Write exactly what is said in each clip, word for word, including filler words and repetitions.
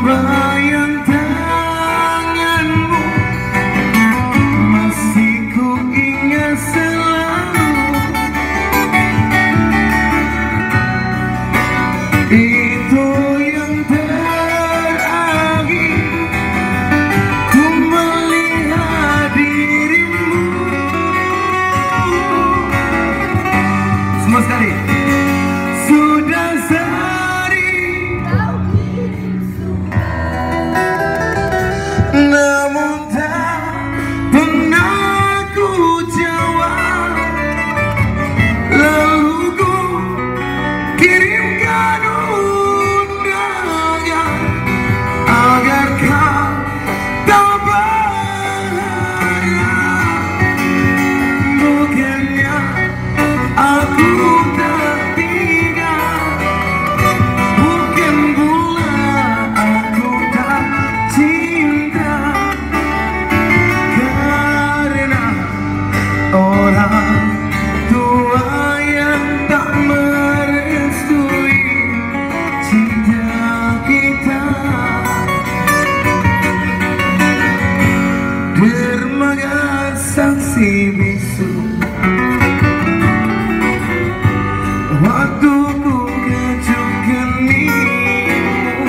bayang tanganmu masih ku ingat selalu. Itu yang terakhir ku melihat dirimu. Semua sekali. Sudah sehari kau kirim surat, namun tak pernah ku jawab. Lalu ku kirimkan undangan agar kau tak bahagia. Bukannya aku dermaga saksi bisu, waktu ku kecup keningmu,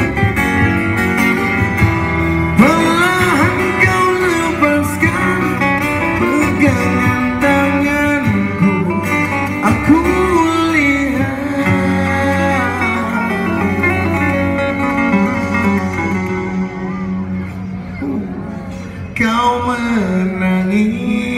perlahan kau lepaskan pegangan tanganku. Aku lihat kau menangis.